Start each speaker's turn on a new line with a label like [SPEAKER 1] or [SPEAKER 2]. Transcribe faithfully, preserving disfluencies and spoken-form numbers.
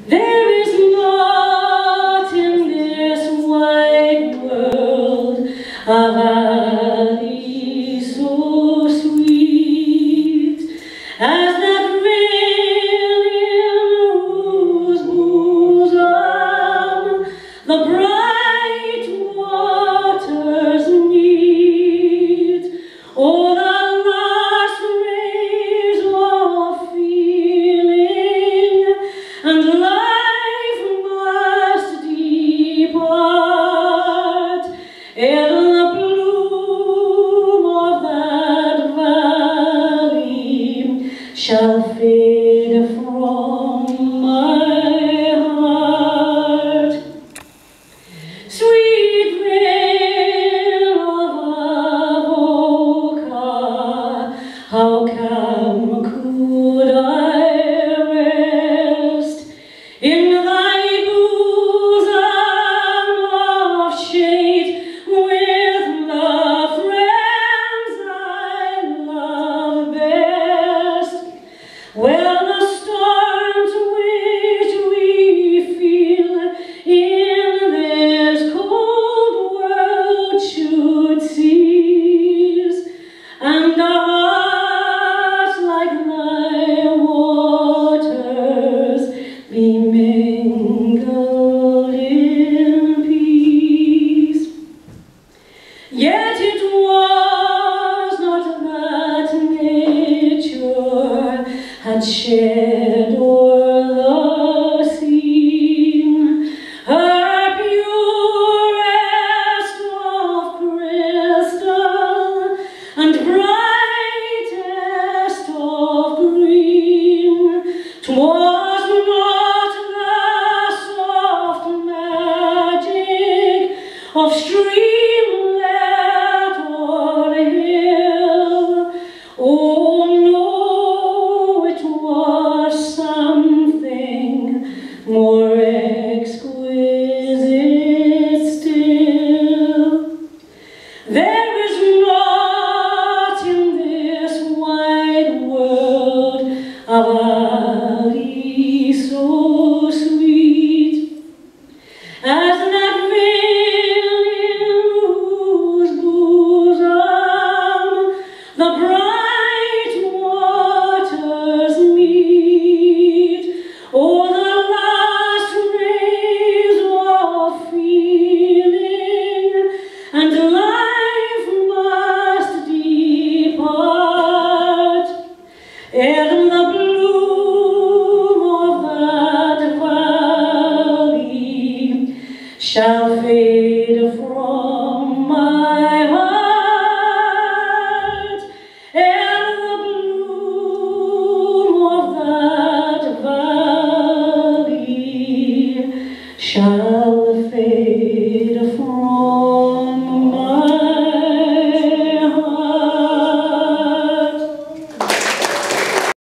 [SPEAKER 1] There is not in this wide world a valley so sweet as that vale in whose bosom the bright waters meet. Oh, the last rays of feeling and life must depart ere the bloom of that valley shall fade from my heart. Sweet vale of Avoca, how come could I rest in thy bosom of shade with the friends I love best? Well, the storms which we feel in this cold world should cease, and our hearts like thy waters be mingled in peace. Yet it was not that nature had shed o'er the scene her purest of crystal and brightest of green. 'Twas not the soft magic of streamlet or hill. Oh no, it was something more exquisite still. There is not in this wide world a valley so sweet as that vale in whose bosom the bright waters meet. Oh, the last rays of feeling and life must depart ere the bloom of that valley shall fade